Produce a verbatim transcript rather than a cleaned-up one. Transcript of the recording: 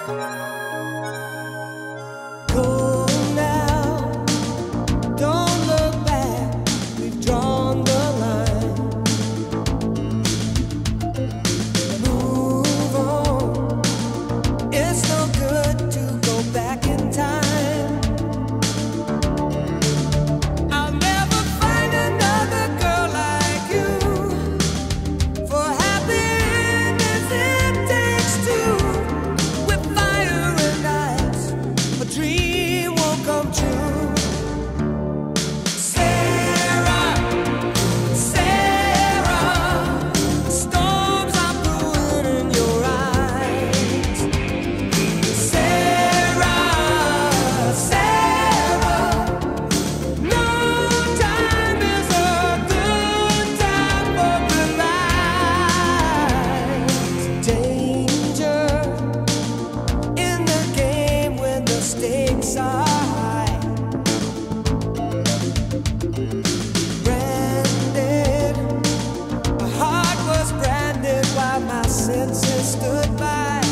Go now, don't look back, we've drawn the line. Move on, it's no good to go back in time. I'll never find another girl like you. For happiness it takes two. With fire and ice, a dream won't come true. Sarah, Sarah, storms are brewing in your eyes. Sarah, Sarah, no time is a good time for goodbyes. Danger in the game when the stakes are high. Branded, my heart was branded while my senses stood by.